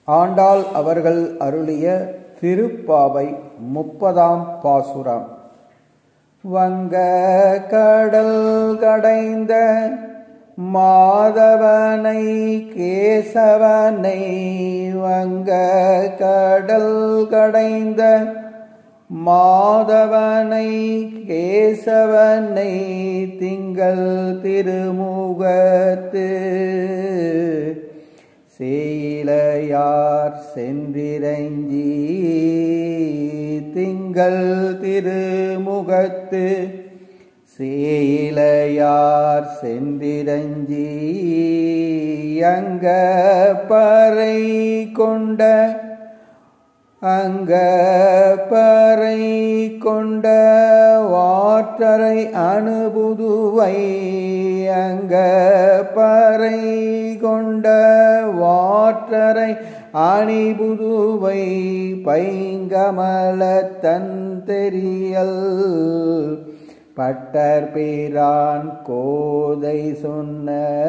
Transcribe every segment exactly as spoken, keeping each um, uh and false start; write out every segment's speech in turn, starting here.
ஆண்டாள் அவர்கள் அருளிய திருப்பாவை முப்பதாம் பாசுரம். வங்க கடல் கடைந்த மாதவனை கேசவனை, வங்க கடல் கடைந்த மாதவனை கேசவனை, திங்கள் திருமுகத்து சேயிலையார் சென்றிரஞ்சி, திங்கள் திருமுகத்து சேயிலையார் சென்றிரஞ்சி, அங்க பறை கொண்ட அங்க பறை கொண்ட வாற்றரை அனுபுதுவை, அங்க பறை கொண்ட வாற்றரை அணிபுதுவை, பைங்கமல தந்தெரியல் பட்டர்பிரான் கோதை சொன்ன,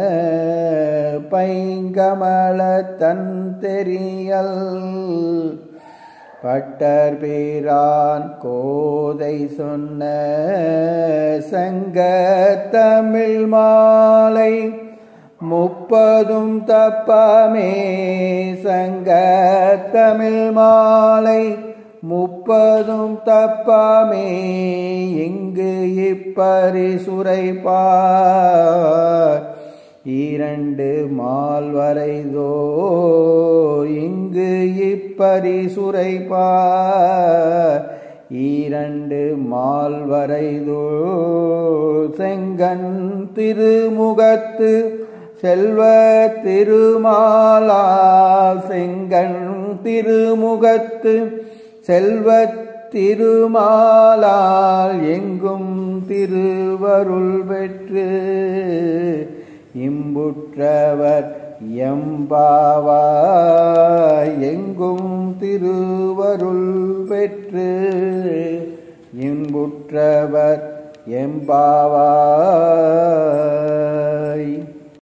பைங்கமல தந்தெரியல் பட்டர்பிரான் கோதை சொன்ன, சங்க தமிழ் மாலை முப்பதும் தப்பமே, சங்க தமிழ் மாலை முப்பதும் தப்பமே, இங்கு இப்பரிசுரைப்பார் இரண்டு மால்வரைதோ, இங்கு இப்பரிசுரைப்பார் இரண்டு மால்வரைதோ, செங்கண் திருமுகத்து செல்வ திருமாலால், செங்கண் திருமுகத்து செல்வ திருமாலால், எங்கும் திருவருள் பெற்று இம்புற்றவர் எம்பாவாய், எங்கும் திருவருள் பெற்று இம்புற்றவர் எம்பாவாய்.